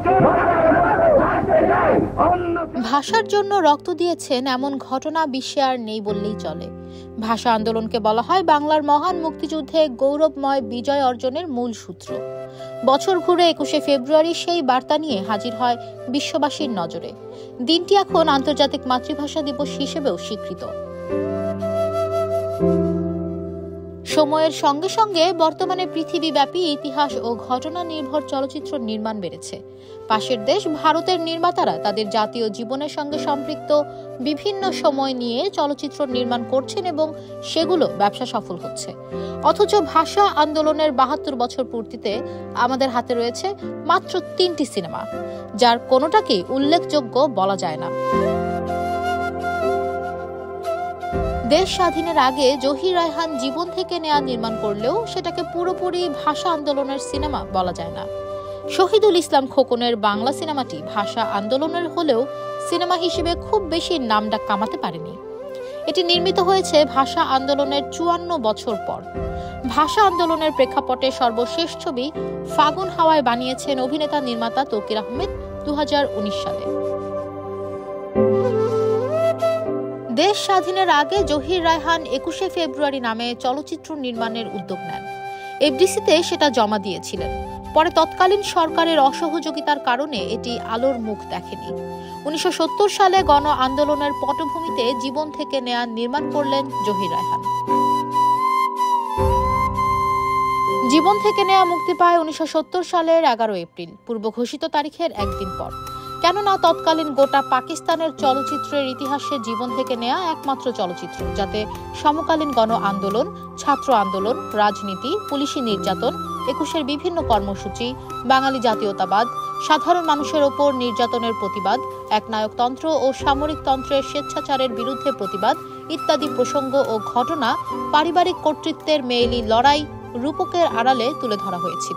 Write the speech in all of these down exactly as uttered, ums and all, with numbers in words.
ভাষার জন্য রক্ত দিয়েছেন এমন ঘটনা বিশ্বে আর নেই বললেই চলে। ভাষা আন্দোলনকে বলা হয় বাংলার মহান মুক্তিযুদ্ধে গৌরবময় বিজয় অর্জনের মূল সূত্র। বছর ঘুরে একুশে ফেব্রুয়ারি সেই বার্তা নিয়ে হাজির হয় বিশ্ববাসীর নজরে। দিনটি এখন আন্তর্জাতিক মাতৃভাষা দিবস হিসেবেও স্বীকৃত। সময়ের সঙ্গে সঙ্গে বর্তমানে পৃথিবীব্যাপী ইতিহাস ও ঘটনা নির্ভর চলচ্চিত্র নির্মাণ বেড়েছে। পাশের দেশ ভারতের নির্মাতারা তাদের জাতীয় জীবনের সঙ্গে সম্পৃক্ত বিভিন্ন সময় নিয়ে চলচ্চিত্র নির্মাণ করছেন এবং সেগুলো ব্যবসা সফল হচ্ছে। অথচ ভাষা আন্দোলনের বাহাত্তর বছর পূর্তিতে আমাদের হাতে রয়েছে মাত্র তিনটি সিনেমা, যার কোনোটাকেই উল্লেখযোগ্য বলা যায় না। দেশ স্বাধীনের আগে জহির রায়হান জীবন থেকে নেয়া নির্মাণ করলেও সেটাকে পুরোপুরি ভাষা আন্দোলনের সিনেমা বলা যায় না। শহীদুল ইসলাম খোকনের বাংলা সিনেমাটি ভাষা আন্দোলনের হলেও সিনেমা হিসেবে খুব বেশি নামডাক কামাতে পারেনি। এটি নির্মিত হয়েছে ভাষা আন্দোলনের চুয়ান্ন বছর পর। ভাষা আন্দোলনের প্রেক্ষাপটে সর্বশেষ ছবি ফাগুন হাওয়ায় বানিয়েছেন অভিনেতা নির্মাতা তৌকির আহমেদ দু হাজার উনিশ সালে। দেশ স্বাধীনের আগে জহির রায়হান একুশে ফেব্রুয়ারি নামে চলচ্চিত্র নির্মাণের উদ্যোগ নেন। এফডিসিতে সেটা জমা দিয়েছিলেন। পরে তৎকালীন সরকারের অসহযোগিতার কারণে এটি আলোর মুখ দেখেনি। উনিশশো সত্তর সালে গণ আন্দোলনের পটভূমিতে জীবন থেকে নেয়া নির্মাণ করলেন জহির রায়হান। জীবন থেকে নেয়া মুক্তি পায় উনিশশো সত্তর সালের এগারো এপ্রিল, পূর্ব ঘোষিত তারিখের একদিন পর। কেননা তৎকালীন গোটা পাকিস্তানের চলচ্চিত্রের ইতিহাসে জীবন থেকে নেয়া একমাত্র চলচ্চিত্র যাতে সমকালীন গণ আন্দোলন, ছাত্র আন্দোলন, রাজনীতি, পুলিশি নির্যাতন, একুশের বিভিন্ন কর্মসূচি, বাঙালি জাতীয়তাবাদ, সাধারণ মানুষের ওপর নির্যাতনের প্রতিবাদ, একনায়কতন্ত্র ও সামরিকতন্ত্রের স্বেচ্ছাচারের বিরুদ্ধে প্রতিবাদ ইত্যাদি প্রসঙ্গ ও ঘটনা পারিবারিক কর্তৃত্বের মেয়েলি লড়াই রূপকের আড়ালে তুলে ধরা হয়েছিল।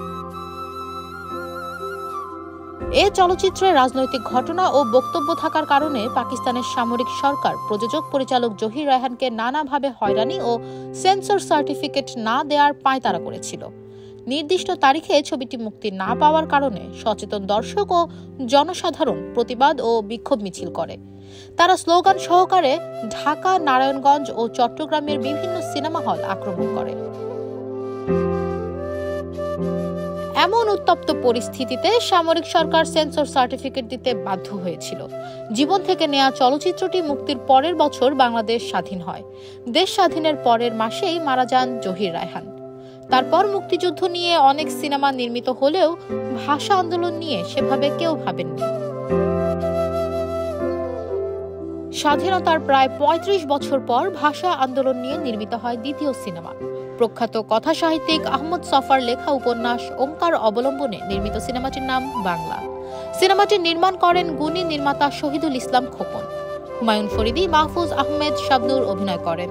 এ চলচ্চিত্রে রাজনৈতিক ঘটনা ও বক্তব্য থাকার কারণে পাকিস্তানের সামরিক সরকার প্রযোজক পরিচালক জহির রায়হানকে নানাভাবে হয়রানি ও সেন্সর সার্টিফিকেট না দেওয়ার পাঁয়তারা করেছিল। নির্দিষ্ট তারিখে ছবিটি মুক্তি না পাওয়ার কারণে সচেতন দর্শক ও জনসাধারণ প্রতিবাদ ও বিক্ষোভ মিছিল করে। তারা স্লোগান সহকারে ঢাকা, নারায়ণগঞ্জ ও চট্টগ্রামের বিভিন্ন সিনেমা হল আক্রমণ করে। এমন উত্তপ্ত পরিস্থিতিতে সামরিক সরকার সেন্সর সার্টিফিকেট দিতে বাধ্য হয়েছিল। জীবন থেকে নেয়া চলচ্চিত্রটি মুক্তির পরের বছর বাংলাদেশ স্বাধীন হয়। দেশ স্বাধীনের পরের মাসেই মারা যান জহির রায়হান। তারপর মুক্তিযুদ্ধ নিয়ে অনেক সিনেমা নির্মিত হলেও ভাষা আন্দোলন নিয়ে সেভাবে কেউ ভাবেননি। স্বাধীনতার প্রায় পঁয়ত্রিশ বছর পর ভাষা আন্দোলন নিয়ে নির্মিত হয় দ্বিতীয় সিনেমা। প্রখ্যাত কথা সাহিত্যিক আহমদ সফার লেখা উপন্যাস ওঙ্কার অবলম্বনে নির্মিত সিনেমাটির নাম বাংলা। সিনেমাটি নির্মাণ করেন গুণী নির্মাতা শহীদুল ইসলাম খোকন। হুমায়ুন ফরিদি, মাহফুজ আহমেদ, শাবনূর অভিনয় করেন।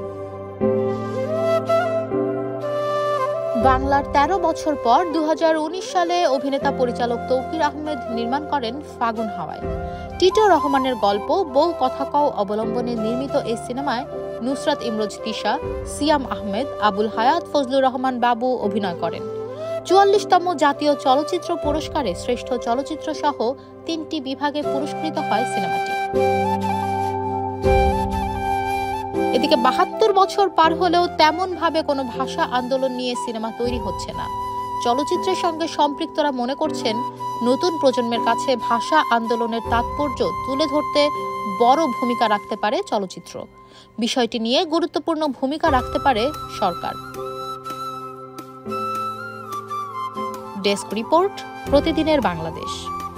বাংলার তেরো বছর পর দু হাজার উনিশ সালে অভিনেতা পরিচালক তৌকির আহমেদ নির্মাণ করেন ফাগুন হাওয়ায়। টিটো রহমানের গল্প বউ কথা কও অবলম্বনে নির্মিত এই সিনেমায় নুসরাত ইমরোজ তিশা, সিয়াম আহমেদ, আবুল হায়াত, ফজলুর রহমান বাবু অভিনয় করেন। চুয়াল্লিশতম জাতীয় চলচ্চিত্র পুরস্কারে শ্রেষ্ঠ চলচ্চিত্র সহ তিনটি বিভাগে পুরস্কৃত হয় সিনেমাটি। এদিকে বাহাত্তর বছর পার হলেও তেমন ভাবে কোনো ভাষা আন্দোলন নিয়ে সিনেমা তৈরি হচ্ছে না। চলচ্চিত্রের সঙ্গে সম্পৃক্তরা মনে করছেন নতুন প্রজন্মের কাছে ভাষা আন্দোলনের তাৎপর্য তুলে ধরতে বড় ভূমিকা রাখতে পারে চলচ্চিত্র। বিষয়টি নিয়ে গুরুত্বপূর্ণ ভূমিকা রাখতে পারে সরকার। ডেস্ক রিপোর্ট, প্রতিদিনের বাংলাদেশ।